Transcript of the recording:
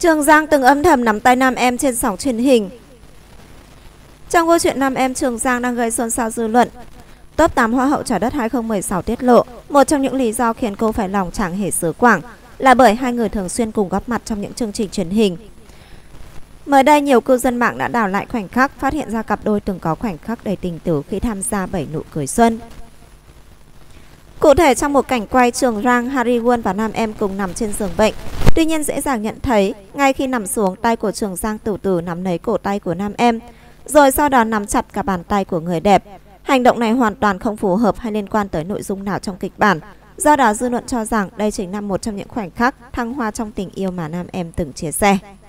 Trường Giang từng âm thầm nắm tay nam em trên sóng truyền hình. Trong câu chuyện nam em Trường Giang đang gây xôn xao dư luận. Top 8 Hoa hậu Trái đất 2016 tiết lộ, một trong những lý do khiến cô phải lòng chẳng hề xứ Quảng là bởi hai người thường xuyên cùng góp mặt trong những chương trình truyền hình. Mới đây, nhiều cư dân mạng đã đào lại khoảnh khắc, phát hiện ra cặp đôi từng có khoảnh khắc đầy tình tứ khi tham gia 7 nụ cười xuân. Cụ thể, trong một cảnh quay, Trường Giang, Harry Won và nam em cùng nằm trên giường bệnh. Tuy nhiên, dễ dàng nhận thấy, ngay khi nằm xuống, tay của Trường Giang từ từ nắm lấy cổ tay của nam em, rồi sau đó nắm chặt cả bàn tay của người đẹp. Hành động này hoàn toàn không phù hợp hay liên quan tới nội dung nào trong kịch bản. Do đó, dư luận cho rằng đây chính là một trong những khoảnh khắc thăng hoa trong tình yêu mà nam em từng chia sẻ.